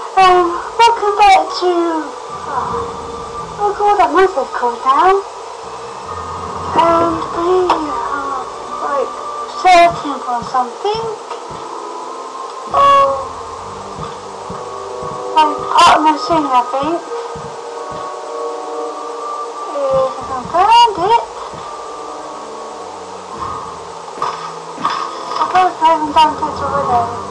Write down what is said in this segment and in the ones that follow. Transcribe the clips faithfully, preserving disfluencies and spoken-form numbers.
Um, welcome back to, oh, oh god, that must have cooled down. And we are, like, searching for something. Oh, um, part of the machine, I think. If I can find it. I thought I haven't done this already.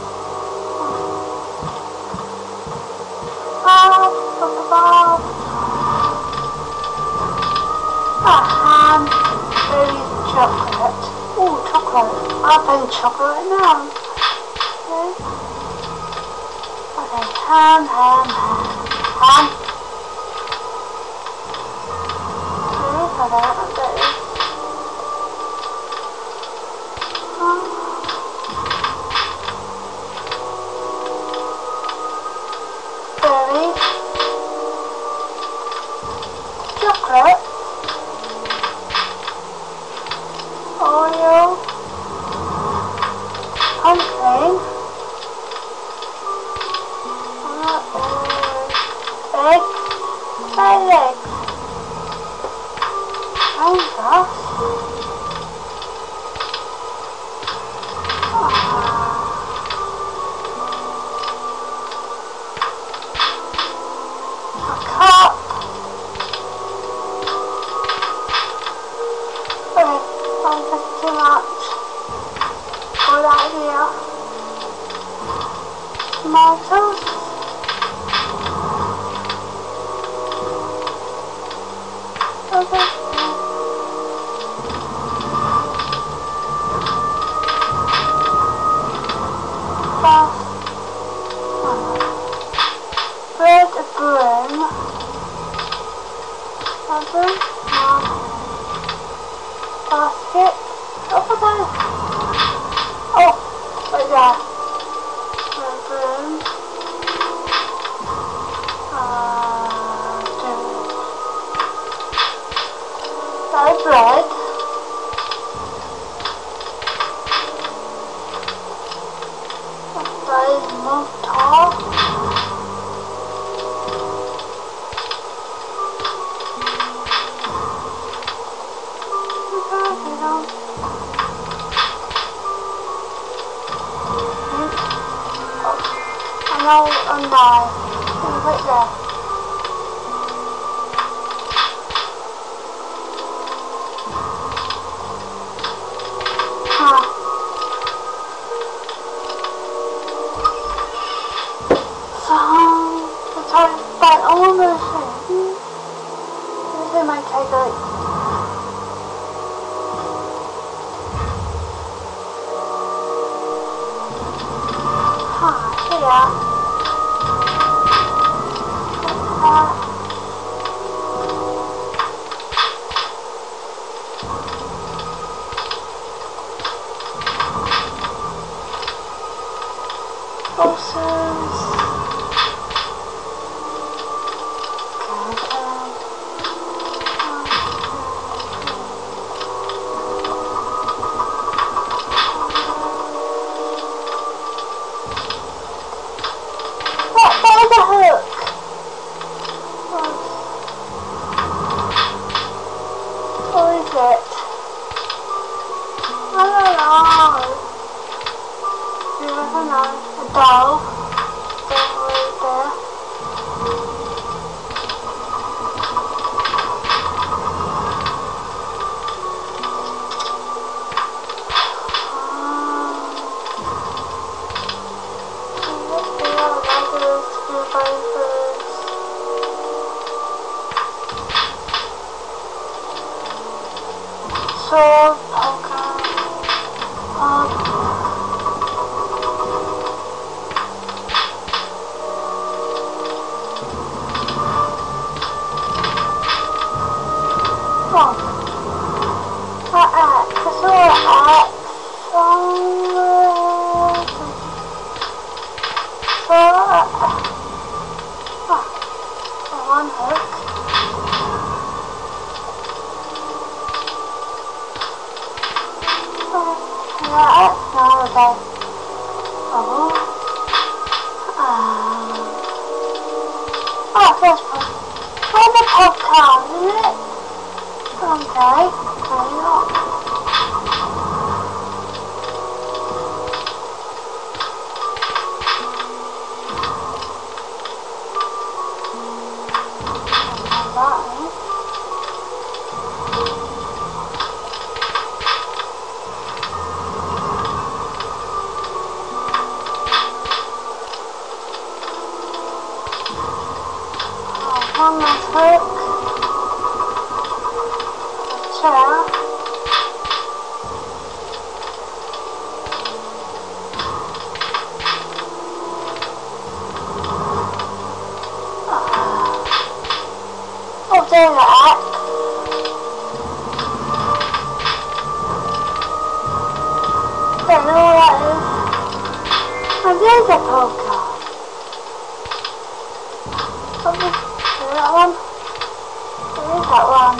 Ah, ham, berry, chocolate. Ooh, chocolate. I'll play chocolate now. Okay. Okay, ham, ham, ham. Ham. Okay, hold on, berry. Berry. Chocolate. Oreo, pumpkin, uh, egg, fried egg, raindrops, a cup, okay, oh, that's too much. Good idea. Tomatoes. Okay. Fast. Bread, broom. Broom. Basket. Over there. Oh, right there. Broom. Uh, do bread. That is mortar. No, oh no, right there. Huh. So, let's try to find all the things. This might take like, huh, here. Ulcers. What? What the hook? What is it? I don't know. You never know. A doll. Doll right there. Sword, poker, um, oh, that axe, I saw an axe somewhere, so, uh, oh, one hook. Yeah, no, okay. Oh. Ah. Oh, first part. Oh, the podcast, isn't it? Okay, carry on. That is. One last hook, a chair, I'll do that. Don't know what that is. And there's a podcast. Something. That one? Where is that one?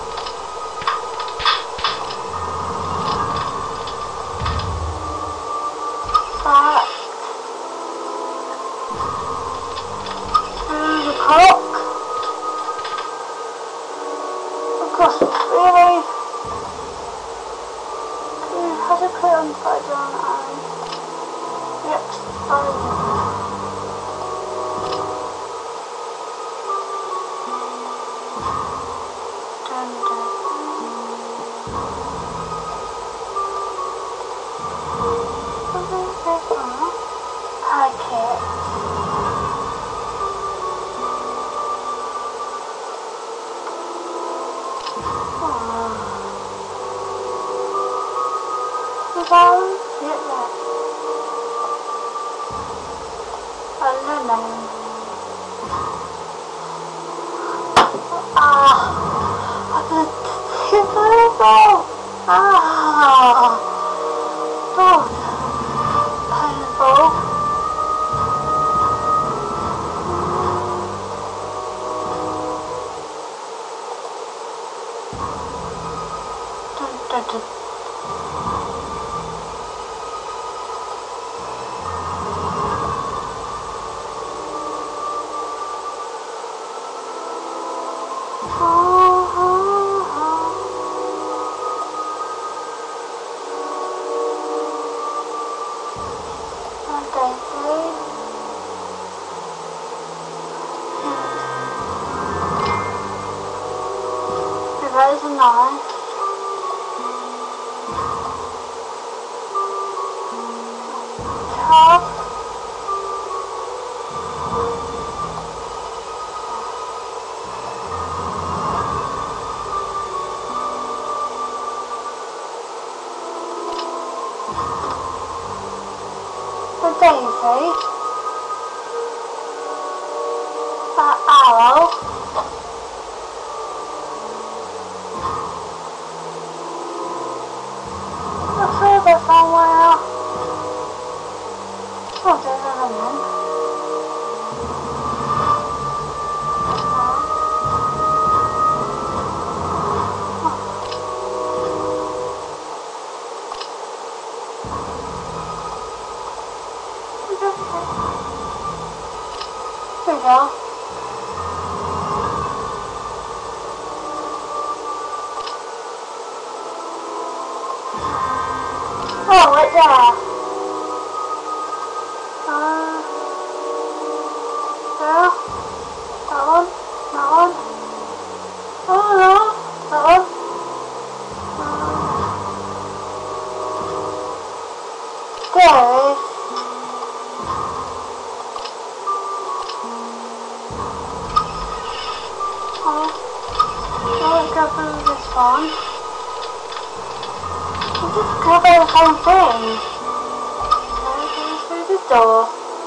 That. Through the clock. Of course, really? Who has a put on side on and yep, sorry. Packet. Oh. Well, get that. I don't know. Ah, I got terrible. Ah, oh, painful. Dun, dun, dun. That is a knife. Top. The daisy. That arrow. Somewhere. Oh, there's another one. There we go. Oh, right there. Uh, there. That one. That one. Oh no. That one. Uh, there is. Oh. Let's go through this one. Just cover the whole thing. Okay, go through the door.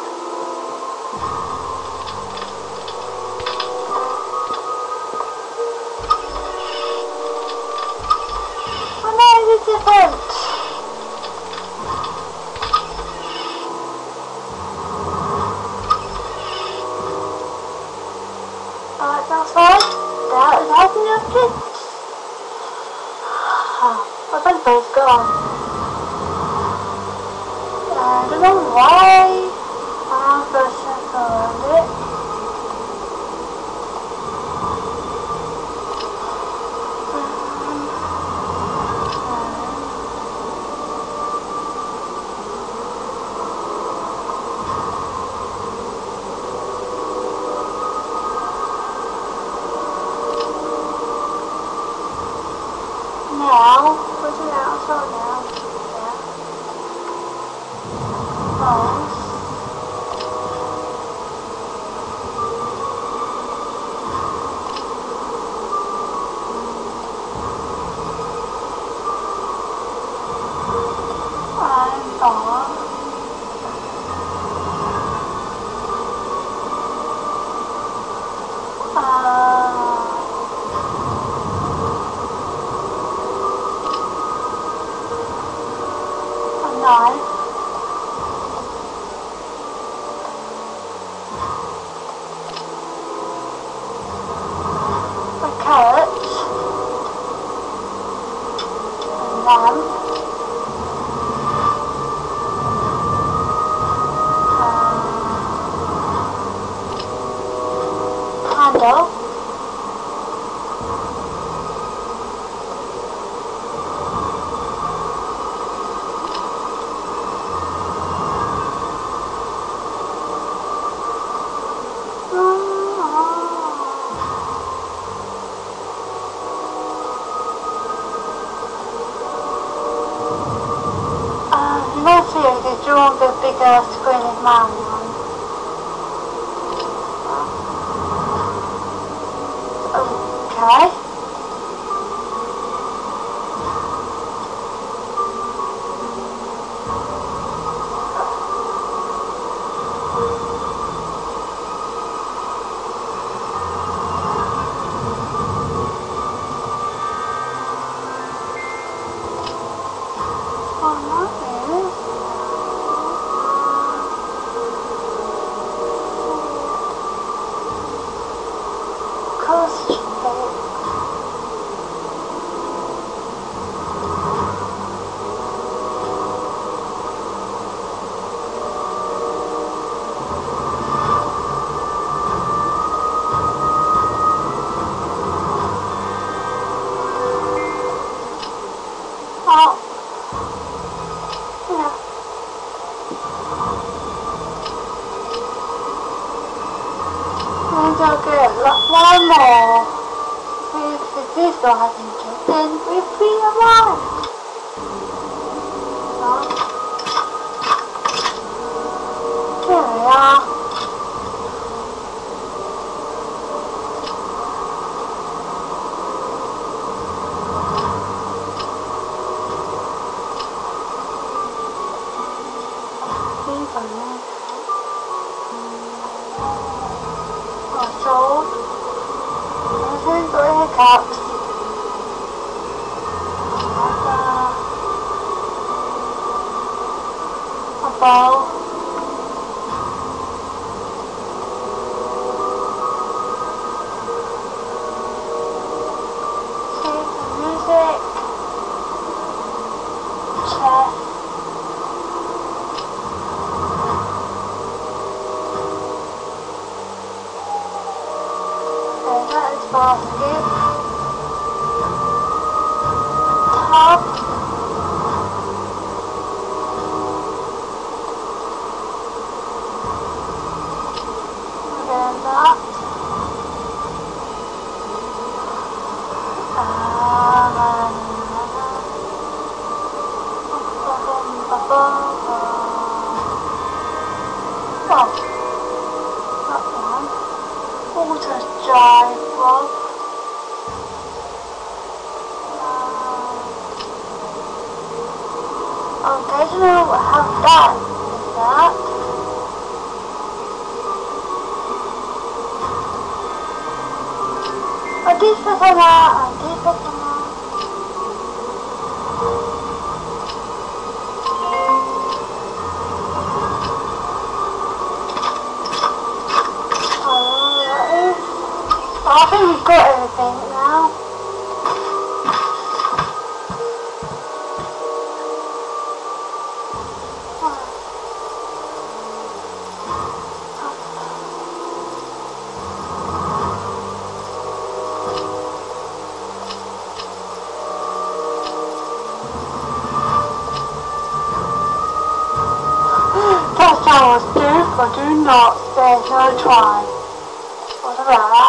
Oh no, it's different. Alright, that's fine. That is helping your kids. My pencil's gone. I don't know why. I'm going to circle around it. The carrots. And lamb. Um, candle. Mostly they draw the bigger screen man one. Okay. Oh, yeah. And I'll get like one more. If this guy hasn't kicked in, we'll be alive. So, here we are. These are nice. Sold. I've got hiccups. A bowl. See some music. Chess. That is basket. Tub. Again that. Um, oh, that one. Water jive blob. Um, okay, I don't know how that is that. I did put on that, I did put on that. I think we've got everything now. That sounds do or do not, there's no try. What about that?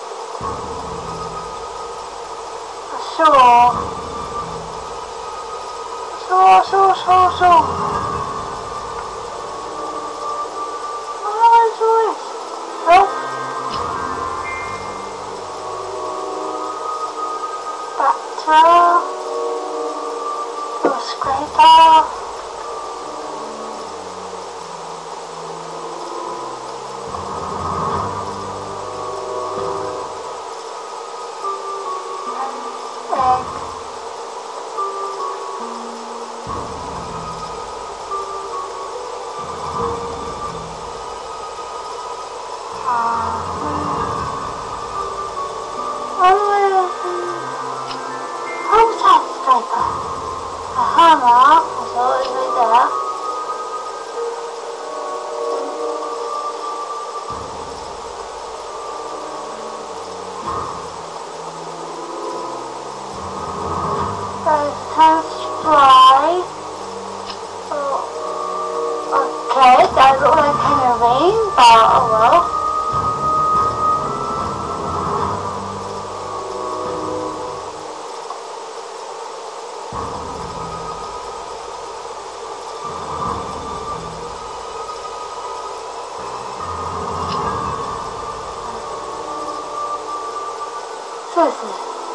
Sure. Sure, sure, sure, sure. Oh, what's this? Oh. Batter. Oh, scraper. Uh, oh, home skyscraper. A hammer, I saw it right there. There's ten spray. Oh, okay, that looks like kind of rain, but oh well. Seriously.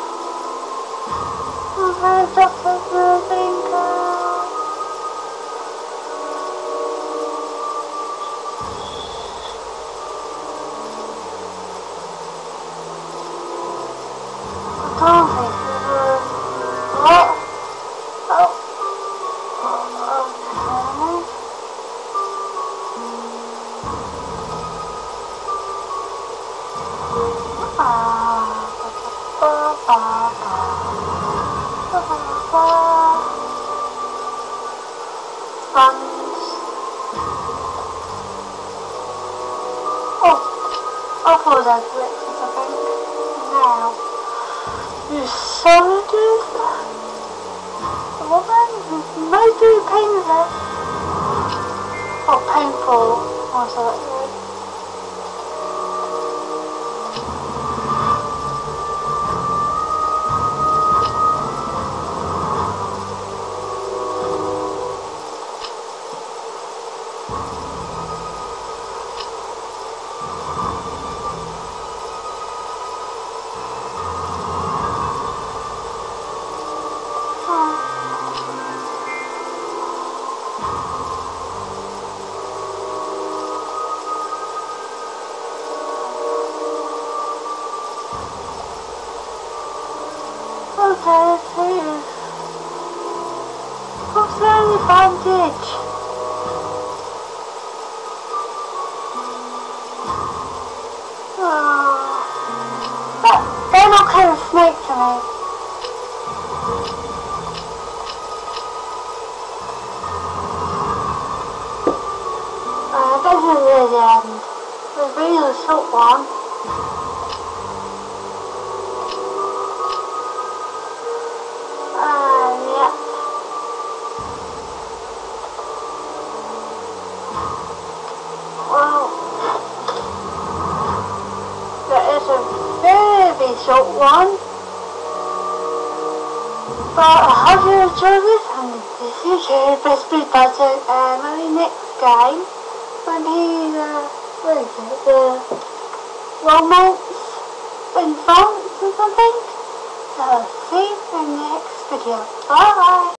I'm gonna drop everything down. I don't think this is what? Oh. Okay. Ah. Ba ba ba. Ba ba ba. Sponge. Oh. I'll pull that breakfast, I think. Now. You soldiers. The woman might be painless. Oh, painful. Oh, so that's right. Okay, let's see. What's the only bandage? Oh. But they're not kind of snake to me. Uh, this is really the end. The really short one. Well, that is a very short one, but I hope you enjoyed this, and this is your best be better, and my next game, when he, uh, what is it, the romance in France or something, so see you in the next video, bye!